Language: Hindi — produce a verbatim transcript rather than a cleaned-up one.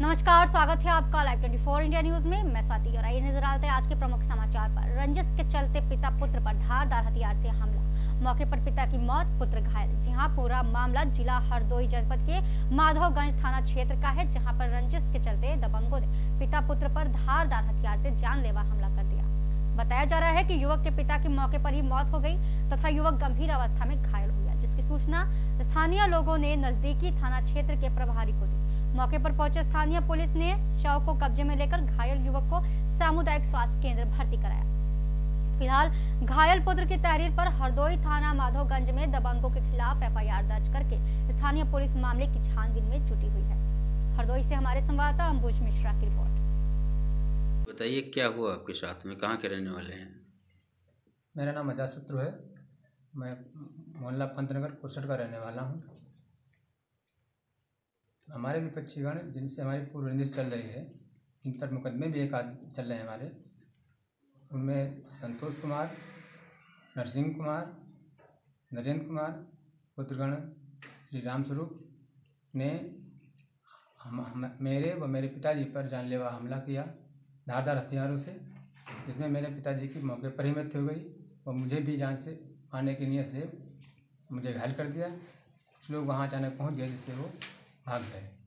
नमस्कार, स्वागत है आपका लाइव चौबीस इंडिया न्यूज में। मैं स्वाति और आइए नजर डालते हैं आज के प्रमुख समाचार पर। रंजिश के चलते पिता पुत्र पर धारदार हथियार से हमला, मौके पर पिता की मौत, पुत्र घायल। जी हां, पूरा मामला जिला हरदोई जनपद के माधवगंज थाना क्षेत्र का है, जहां पर रंजिश के चलते दबंगों ने पिता पुत्र पर धारदार हथियार से जानलेवा हमला कर दिया। बताया जा रहा है कि युवक के पिता की मौके पर ही मौत हो गई तथा युवक गंभीर अवस्था में घायल हो गया, जिसकी सूचना स्थानीय लोगों ने नजदीकी थाना क्षेत्र के प्रभारी को दी। मौके पर पहुंचे स्थानीय पुलिस ने शव को कब्जे में लेकर घायल युवक को सामुदायिक स्वास्थ्य केंद्र भर्ती कराया। फिलहाल घायल पुत्र की तहरीर पर हरदोई थाना माधवगंज में दबंगों के खिलाफ एफ आई आर दर्ज करके स्थानीय पुलिस मामले की छानबीन में जुटी हुई है। हरदोई से हमारे संवाददाता अंबुज मिश्रा की रिपोर्ट। बताइए, क्या हुआ आपके साथ में, कहाँ के रहने वाले हैं? मेरा नाम अजाशत्रु है। मैं मोहल्ला पंतनगर कुरसठ का रहने वाला हूँ। हमारे विपक्षीगण जिनसे हमारी पूर्व रंजिश चल रही है, इन पर मुकदमे भी एक आध चल रहे हैं हमारे। उनमें संतोष कुमार, नरसिंह कुमार, नरेंद्र कुमार पुत्रगण श्री राम स्वरूप ने हम, हम मेरे व मेरे पिताजी पर जानलेवा हमला किया धारदार हथियारों से, जिसमें मेरे पिताजी की मौके पर ही मृत्यु हो गई और मुझे भी जान से मारने की नीयत से मुझे घायल कर दिया। कुछ लोग वहाँ अचानक पहुँच गए, जिससे वो भाग गए।